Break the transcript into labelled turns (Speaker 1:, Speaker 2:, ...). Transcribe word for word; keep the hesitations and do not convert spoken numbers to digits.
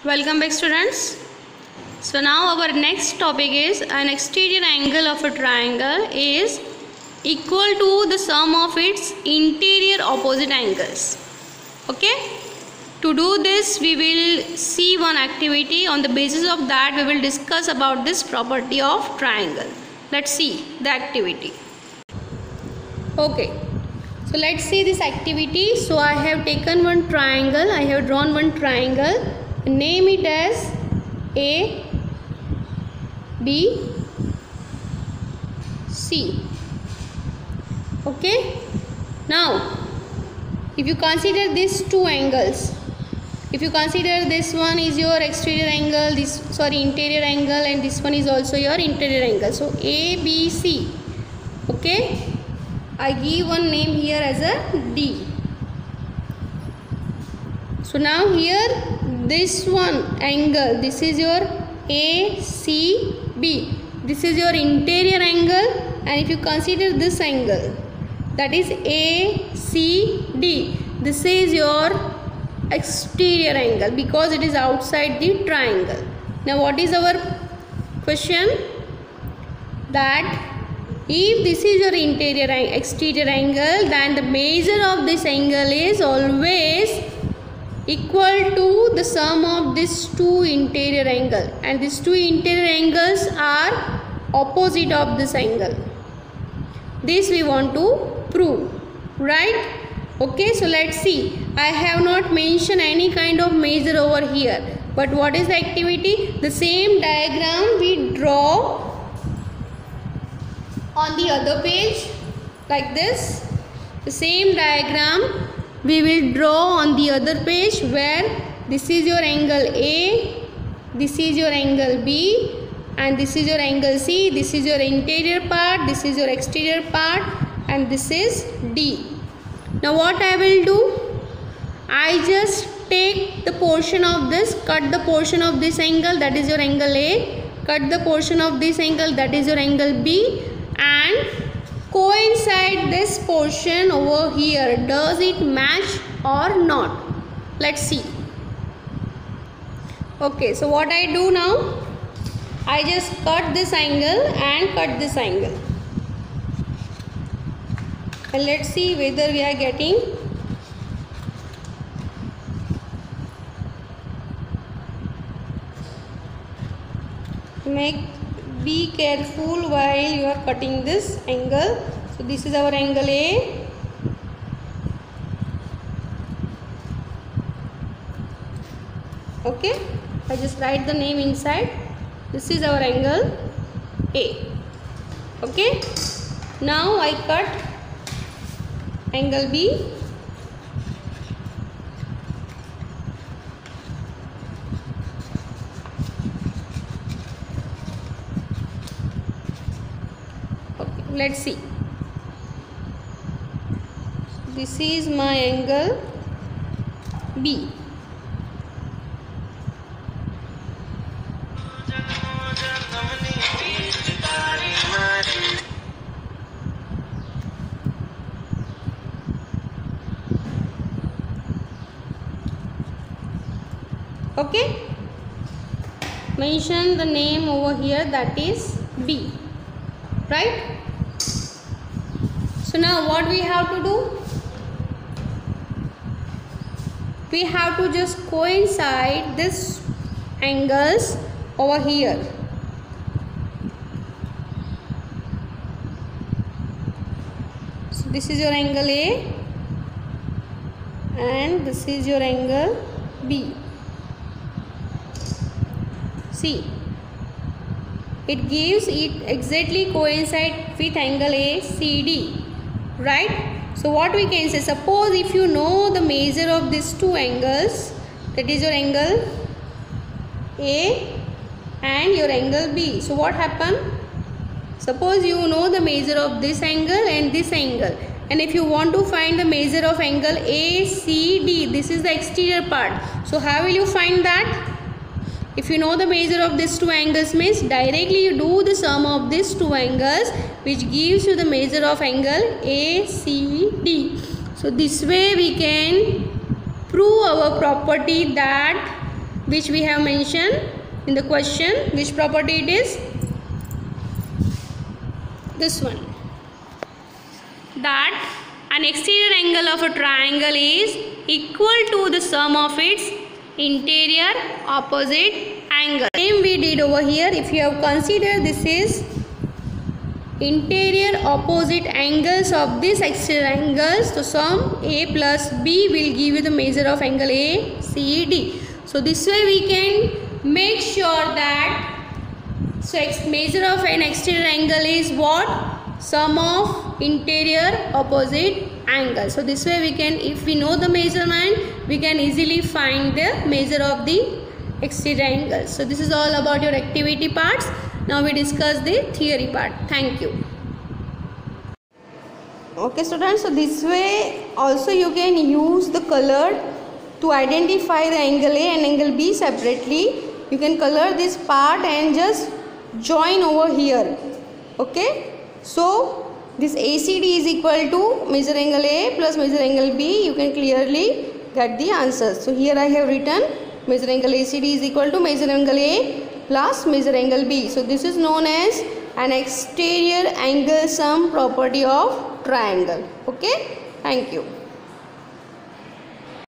Speaker 1: Welcome back, students. So now our next topic is an exterior angle of a triangle is equal to the sum of its interior opposite angles. Okay, to do this we will see one activity. On the basis of that we will discuss about this property of triangle. Let's see the activity. Okay, so let's see this activity. So I have taken one triangle, I have drawn one triangle, name it as A, B, C. Okay, now if you consider these two angles, if you consider this one is your exterior angle, this sorry interior angle, and this one is also your interior angle. So A, B, C. Okay, I give one name here as a D. So now here this one angle, this is your A C B, this is your interior angle, and if you consider this angle, that is A C D, this is your exterior angle because it is outside the triangle. Now what is our question? That if this is your interior and exterior angle, then the measure of this angle is always equal to the sum of these two interior angle, and these two interior angles are opposite of this angle. This we want to prove, right? Okay, so let's see. I have not mentioned any kind of measure over here, but what is the activity? The same diagram we draw on the other page like this. The same diagram we will draw on the other page, where this is your angle A, this is your angle B, and this is your angle C, this is your interior part, this is your exterior part, and this is D. Now what I will do? I just take the portion of this, cut the portion of this angle, that is your angle A, cut the portion of this angle, that is your angle B, and coincide this portion over here. Does it match or not? Let's see. Okay, so what I do now? I just cut this angle and cut this angle, and let's see whether we are getting make be careful while you are cutting this angle. So this is our angle A, okay, I just write the name inside. This is our angle A. Okay, now I cut angle B. Let's see. This is my angle B. Okay. Mention the name over here, that is B. Right? So now what we have to do? We have to just coincide this angles over here. So this is your angle A and this is your angle B. See, it gives it exactly coincide with angle A C D. Right? So what we can say, suppose if you know the measure of these two angles, that is your angle A and your angle B. So what happened? Suppose you know the measure of this angle and this angle, and if you want to find the measure of angle A C D, this is the exterior part. So how will you find that? If you know the measure of these two angles, means directly you do the sum of these two angles, which gives you the measure of angle A C D. So this way we can prove our property that which we have mentioned in the question. Which property it is? This one, that an exterior angle of a triangle is equal to the sum of its interior opposite angle. Same we did over here. If you have considered this is interior opposite angles of these exterior angles, so sum A plus B will give you the measure of angle A C D. So this way we can make sure that, so measure of an exterior angle is what? Sum of interior opposite angle. So this way we can, if we know the measurement, we can easily find the measure of the exterior angle. So this is all about your activity parts. Now we discuss the theory part. Thank you. Okay students, so this way also you can use the color to identify the angle A and angle B separately. You can color this part and just join over here. Okay, so this A C D is equal to measure angle A plus measure angle B. You can clearly get the answers. So here I have written measure angle A C D is equal to measure angle A plus measure angle B. So this is known as an exterior angle sum property of triangle. Okay, thank you.